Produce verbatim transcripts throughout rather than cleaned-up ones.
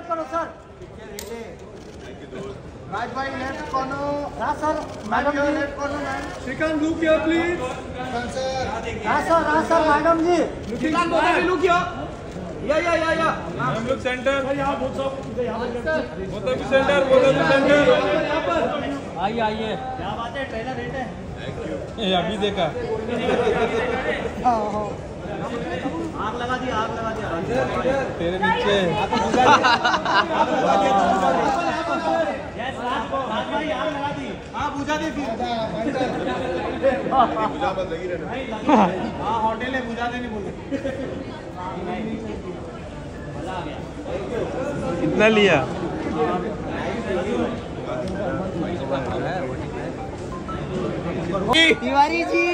Wait करो sir. Raj भाई left corner. हाँ sir madam ji left corner ma'am. Shrikant look here please. हाँ सर हाँ sir madam ji. Shrikant both of you look here. Yeah yeah yeah या हम लोग सेंटर। यहाँ बोथ ऑफ यहाँ पर both of centre both of centre. यहाँ पर आइए आइए। क्या बात है ट्रेलर रेट है। ये अभी देखा। आग लगा दी आग लगा दी तेरे नीचे। यस राज राज भाई आग लगा दी। हाँ बुझा दे फिर। बुझा मत लगी रहना। हाँ होटल है बुझा दे नहीं बोले। मजा आ गया। कितना लिया? तिवारी जी।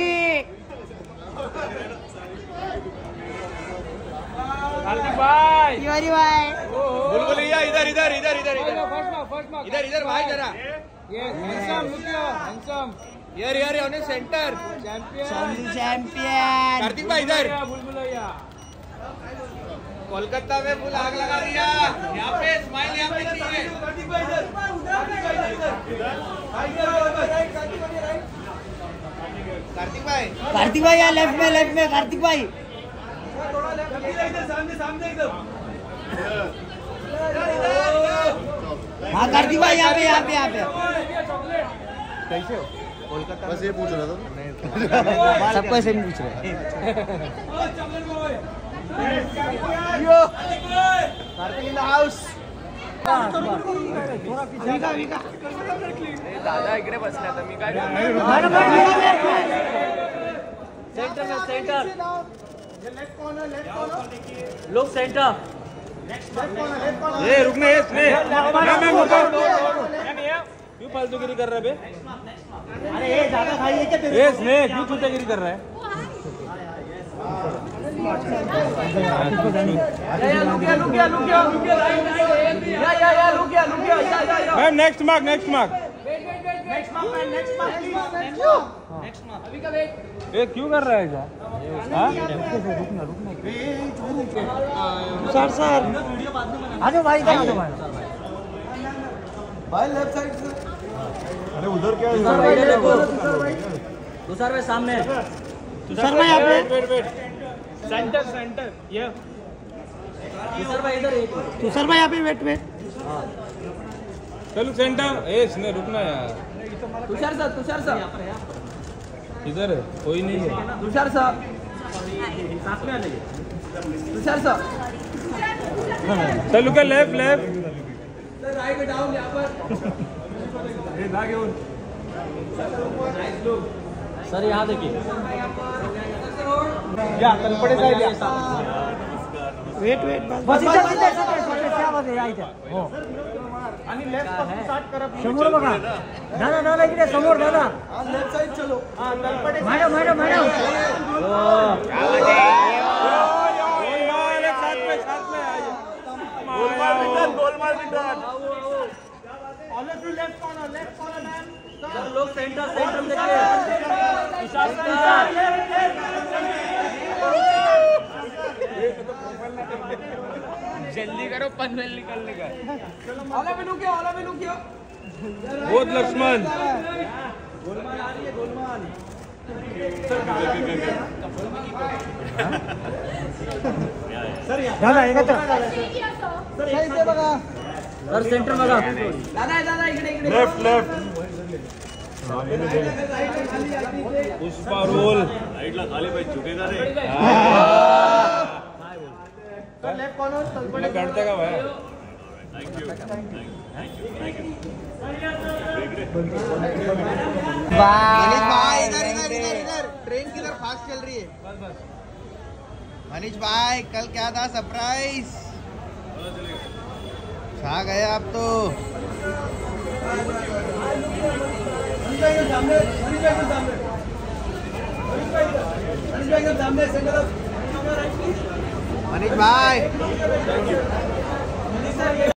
कार्तिक भाई। तिवारी भाई। बुलबुलिया इधर इधर इधर इधर इधर इधर इधर भाई जरा। Here here on a center. Champion. Kartik भाई इधर। कोलकाता में फुल आग लगा दिया। यहाँ पे स्माइल यहाँ पे चाहिए। कार्तिक भाई इधर। कार्तिक भाई। कार्तिक भाई यहाँ लेफ्ट में लेफ्ट में कार्तिक भाई। सामने सामने एकदम। हाँ कार्तिक भाई यहाँ पे यहाँ पे यहाँ पे। कैसे हो? कोलकाता बस ये पूछ रहा था। सबको ऐसे पूछ रहे कार्तिक इन द हाउस। दादा इकडे बसले आता मी काय सेंटर में सेंटर। लोग सेंटर। ये रुकने ये स्नेह। मैम मैम रुको। क्यों फालतूगिरी कर रहा है बे? अरे ये ज्यादा खाइए क्या तेरे? ये स्नेह क्यों चूतियागिरी कर रहा है? Ma'am next mark next mark. Next mark next mark please next mark. अभी का वेट। ये क्यों कर रहा है ऐसा? हाँ? सर सर आ जाओ भाई आ जाओ भाई। भाई लेफ्ट साइड से। अरे उधर क्या है? तुषार भाई सामने। तुषार भाई यहाँ पे। वेट वेट सेंटर सेंटर ये तुषार भाई इधर एक। तुषार भाई यहाँ पे वेट वेट। चलो सेंटर। ए स्नेह रुकना यार। तुषार सर तुषार सर इधर है कोई नहीं है। तुषार सर साथ में आ जाइए। तुषार सर चल look left left. Right down यहाँ पर। सर यहाँ देखिए। या तलपडे साहेब या। वेट वेट बस बस हो आणि लेफ्ट पासून स्टार्ट करा. समोर बघा दादा दादा इकडे समोर दादा. लेफ्ट साइड चलो. हां Talpade madam madam madam. Golmaal return. All of you left corner left corner ma'am. लोग सेंटर सेंटर देखिए. जल्दी करो पनवेल निकलने का. ऑला पे लुक ऑला पे लुक बहुत लक्ष्मण. गोलमाल आ रही है गोलमाल. सर दादा एकत्र सर इथे बघा. सर सेंटर बघा. दादा दादा इकडे इकडे. Left left. पुष्पा रोल. साइडला खाली पाहिजे झुकेगा रे. सर लेफ्ट कॉर्नर तलपडे काढता का भाई. Thank you thank you thank you. Manish भाई इधर इधर इधर इधर ट्रेन किधर फास्ट चल रही है. मनीष भाई कल क्या था सरप्राइज. छा गए आप तो. मनीष भाई